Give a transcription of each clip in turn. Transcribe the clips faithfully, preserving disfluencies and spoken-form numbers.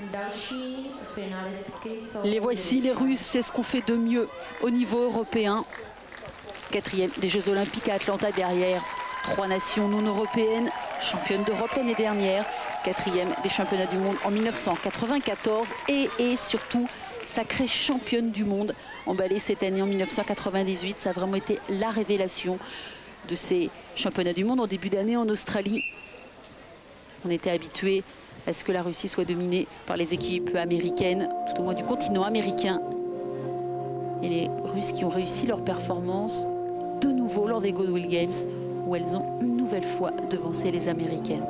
Les voici, les Russes, c'est ce qu'on fait de mieux au niveau européen. Quatrième des Jeux Olympiques à Atlanta derrière trois nations non européennes, championnes d'Europe l'année dernière, quatrième des championnats du monde en mille neuf cent quatre-vingt-quatorze et, et surtout sacrée championne du monde emballée cette année en mille neuf cent quatre-vingt-dix-huit. Ça a vraiment été la révélation de ces championnats du monde en début d'année en Australie. On était habitué à ce que la Russie soit dominée par les équipes américaines, tout au moins du continent américain. Et les Russes qui ont réussi leur performance de nouveau lors des Goodwill Games, où elles ont une nouvelle fois devancé les Américaines.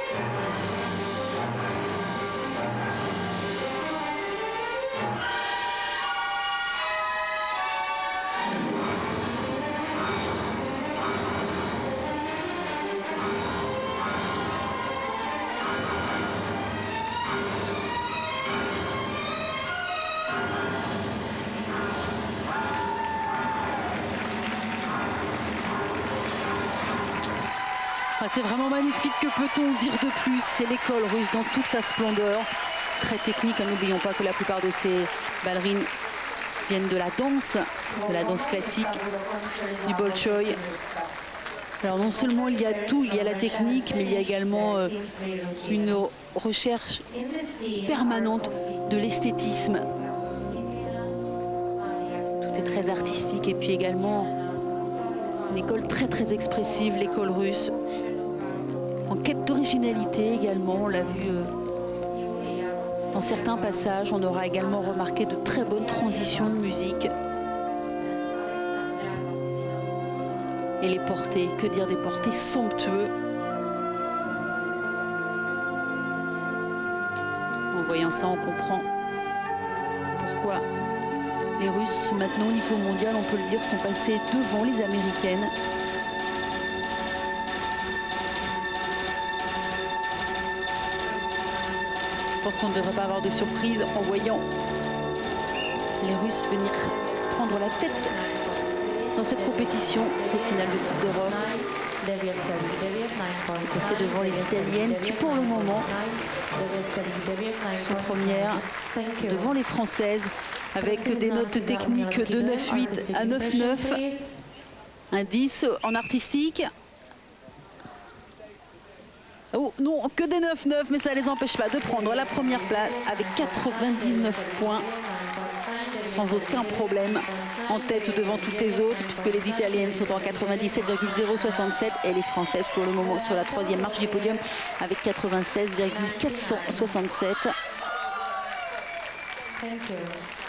C'est vraiment magnifique, que peut-on dire de plus? C'est l'école russe dans toute sa splendeur. Très technique, n'oublions pas que la plupart de ces ballerines viennent de la danse, de la danse classique, du bolchoï. Alors non seulement il y a tout, il y a la technique, mais il y a également euh, une recherche permanente de l'esthétisme. Tout est très artistique et puis également une école très très expressive, l'école russe. En quête d'originalité également, on l'a vu euh, dans certains passages. On aura également remarqué de très bonnes transitions de musique. Et les portés, que dire des portés somptueux. En voyant ça, on comprend pourquoi les Russes, maintenant au niveau mondial, on peut le dire, sont passés devant les Américaines. Je pense qu'on ne devrait pas avoir de surprise en voyant les Russes venir prendre la tête dans cette compétition, cette finale de Coupe d'Europe. Passer devant les Italiennes qui pour le moment sont premières devant les Françaises avec des notes techniques de neuf huit à neuf neuf, un dix en artistique. Oh non, que des neuf neuf, mais ça ne les empêche pas de prendre la première place avec quatre-vingt-dix-neuf points, sans aucun problème, en tête devant toutes les autres, puisque les Italiennes sont en quatre-vingt-dix-sept virgule zéro soixante-sept et les Françaises pour le moment sur la troisième marche du podium avec quatre-vingt-seize virgule quatre cent soixante-sept. Thank you.